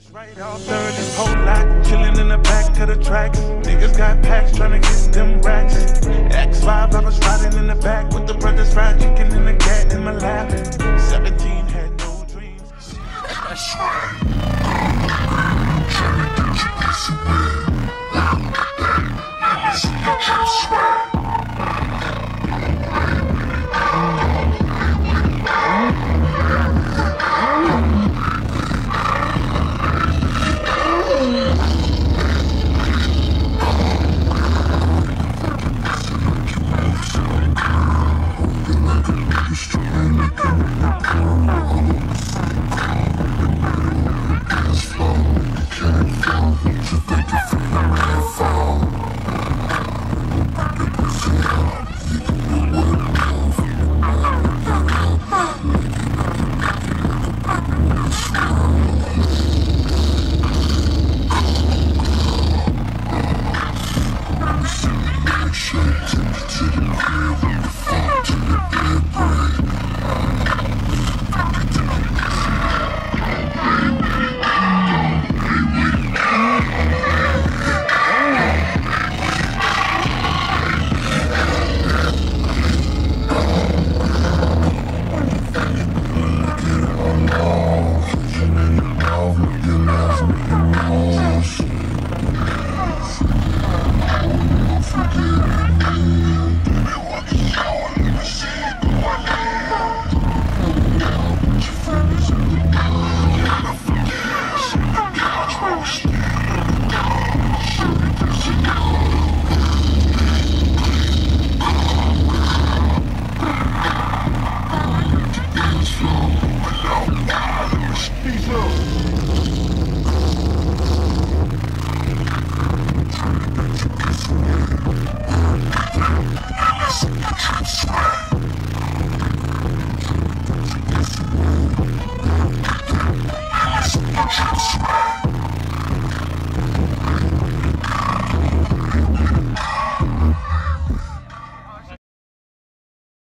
Right off third, this whole lot chilling in the back of the track. Niggas got packs trying to get them racks. X5, I was riding in the back with the brothers fried chicken and the cat in my lap. 17 had no dreams. Swag.